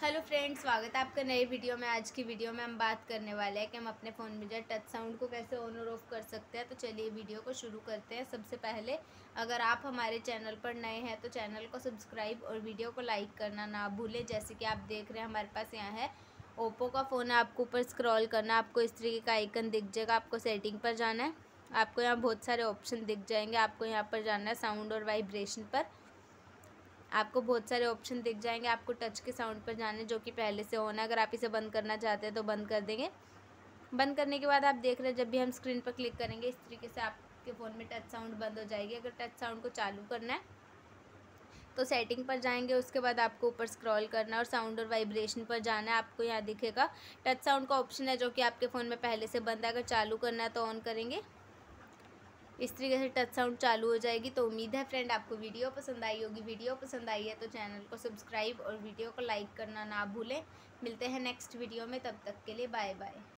Hello friends, स्वागत है आपका नए वीडियो में। आज की वीडियो में हम बात करने वाले हैं कि हम अपने फ़ोन में जो टच साउंड को कैसे ऑन और ऑफ़ कर सकते हैं। तो चलिए वीडियो को शुरू करते हैं। सबसे पहले अगर आप हमारे चैनल पर नए हैं तो चैनल को सब्सक्राइब और वीडियो को लाइक करना ना भूलें। जैसे कि आप देख रहे हैं हमारे पास यहाँ है ओप्पो का फ़ोन है। आपको ऊपर स्क्रॉल करना, आपको इस तरीके का आइकन दिख जाएगा। आपको सेटिंग पर जाना है। आपको यहाँ बहुत सारे ऑप्शन दिख जाएंगे। आपको यहाँ पर जाना है साउंड और वाइब्रेशन पर। आपको बहुत सारे ऑप्शन दिख जाएंगे। आपको टच के साउंड पर जाना है जो कि पहले से ऑन है। अगर आप इसे बंद करना चाहते हैं तो बंद कर देंगे। बंद करने के बाद आप देख रहे हैं जब भी हम स्क्रीन पर क्लिक करेंगे इस तरीके से आपके फ़ोन में टच साउंड बंद हो जाएगी। अगर टच साउंड को चालू करना है तो सेटिंग पर जाएंगे। उसके बाद आपको ऊपर स्क्रॉल करना है और साउंड और वाइब्रेशन पर जाना है। आपको यहाँ दिखेगा टच साउंड का ऑप्शन है जो कि आपके फ़ोन में पहले से बंद है। अगर चालू करना है तो ऑन करेंगे। इस तरीके से टच साउंड चालू हो जाएगी। तो उम्मीद है फ्रेंड आपको वीडियो पसंद आई होगी। वीडियो पसंद आई है तो चैनल को सब्सक्राइब और वीडियो को लाइक करना ना भूलें। मिलते हैं नेक्स्ट वीडियो में, तब तक के लिए बाय बाय।